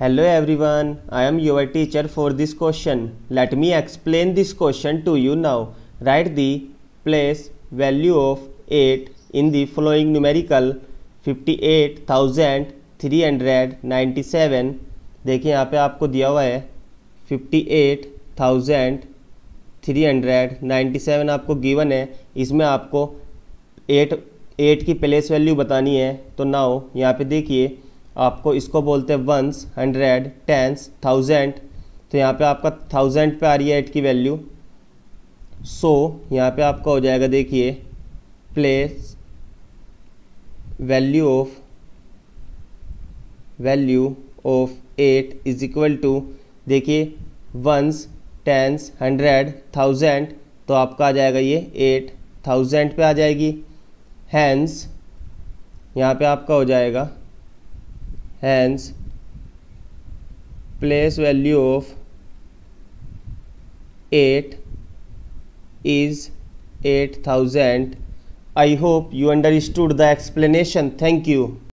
Hello everyone, I am your teacher for this question. Let me explain this question to you now. Write the place value of 8 in the following numerical 58,397. देखिए यहाँ पे आपको दिया हुआ है 58,397 आपको given है। इसमें आपको 8 की प्लेस वैल्यू बतानी है। तो नाउ यहाँ पे देखिए आपको इसको बोलते हैं वंस, हंड्रेड, टेंस, थाउजेंड। तो यहाँ पे आपका थाउजेंड पे आ रही है 8 की वैल्यू। सो यहाँ पे आपका हो जाएगा देखिए place value of 8 is equal to, देखिए वंस, टेंस, हंड्रेड, थाउजेंड। तो आपका आ जाएगा ये 8,000 पे आ जाएगी। हैंस यहाँ पे आपका हो जाएगा hence place value of 8 is 8,000. I hope you understood the explanation. Thank you.